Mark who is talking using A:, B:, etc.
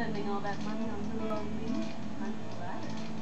A: spending all that money on little old me. I'm flattered.